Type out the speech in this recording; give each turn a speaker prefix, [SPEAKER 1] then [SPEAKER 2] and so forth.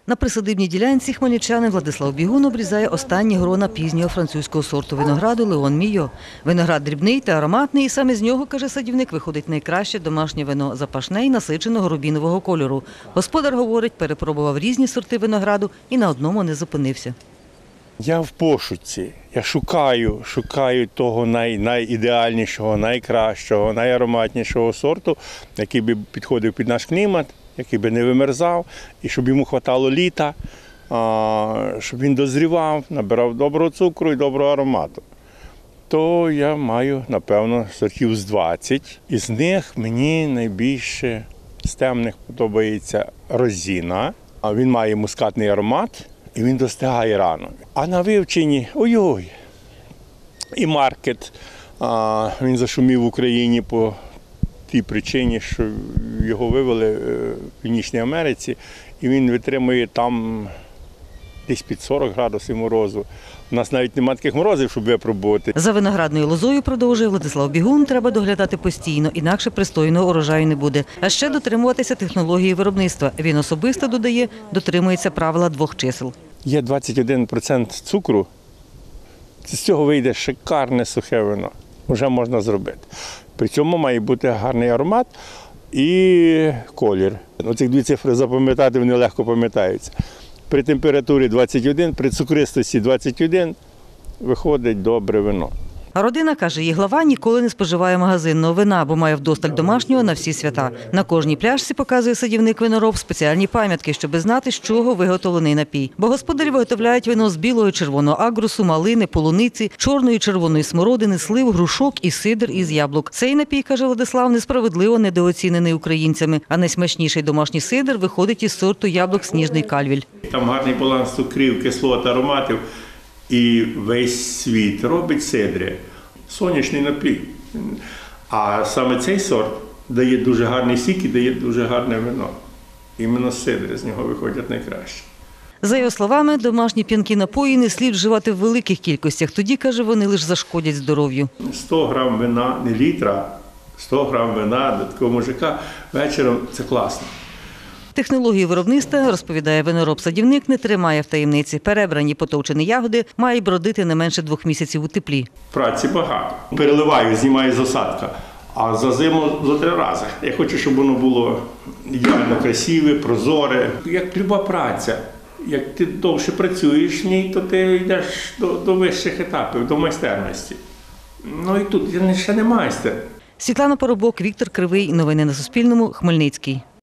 [SPEAKER 1] На присадибній ділянці хмельничанин Владислав Бігун обрізає останні грона пізнього французького сорту винограду «Леон Мійо». Виноград дрібний та ароматний, і саме з нього, каже садівник, виходить найкраще домашнє вино – запашне і насиченого рубінового кольору. Господар говорить, перепробував різні сорти винограду і на одному не зупинився.
[SPEAKER 2] Я в пошуці. Я шукаю того найідеальнішого, найкращого, найароматнішого сорту, який би підходив під наш клімат, який би не вимерзав, і щоб йому вистачало літа, щоб він дозрівав, набирав доброго цукру і доброго аромату. То я маю, напевно, сортів з 20. Із них мені найбільше з темних подобається розіна. Він має мускатний аромат і він достигає рано. А на вивченні, ой-ой, і маркет, він зашумів в Україні по тій причині, що його вивели в Північній Америці, і він витримує там десь під 40 градусів морозу. У нас навіть немає таких морозів, щоб випробувати.
[SPEAKER 1] За виноградною лозою, продовжує Владислав Бігун, треба доглядати постійно, інакше пристойного урожаю не буде. А ще дотримуватися технології виробництва. Він особисто, додає, дотримується правила 2 чисел.
[SPEAKER 2] Є 21% цукру, з цього вийде шикарне сухе вино. Вже можна зробити. При цьому має бути гарний аромат і колір. Оці 2 цифри запам'ятати, вони легко пам'ятаються. При температурі 21, при цукристості 21 виходить добре вино.
[SPEAKER 1] Родина, каже, її глава, ніколи не споживає магазинного вина, бо має вдосталь домашнього на всі свята. На кожній пляшці, показує садівник-винороб, спеціальні пам'ятки, щоб знати, з чого виготовлений напій. Бо господарі виготовляють вино з білого і червоного агрусу, малини, полуниці, чорної і червоної смородини, слив, грушок і сидр із яблук. Цей напій, каже Владислав, несправедливо недооцінений українцями. А найсмачніший домашній сидр виходить із сорту яблук «Сніжний кальвіль».
[SPEAKER 2] Там гарний баланс цукрів, кислот, ароматів. І весь світ робить сидри. Сонячний напій. А саме цей сорт дає дуже гарний сік і дає дуже гарне вино. Іменно сидри з нього виходять найкраще.
[SPEAKER 1] За його словами, домашні п'янкі напої не слід вживати в великих кількостях. Тоді, каже, вони лише зашкодять здоров'ю.
[SPEAKER 2] 100 грам вина, не літра, 100 грам вина до такого мужика вечором – це класно.
[SPEAKER 1] Технологію виробництва, розповідає винороб-садівник, не тримає в таємниці. Перебрані потовчені ягоди мають бродити не менше 2 місяців у теплі.
[SPEAKER 2] Праці багато. Переливаю, знімаю з осадка, а за зиму за 3 рази. Я хочу, щоб воно було ідеально красиве, прозоре. Як люба праця. Як ти довше працюєш в ній, то ти йдеш до вищих етапів, до майстерності. Ну і тут я ще не майстер.
[SPEAKER 1] Світлана Поробок, Віктор Кривий. Новини на Суспільному. Хмельницький.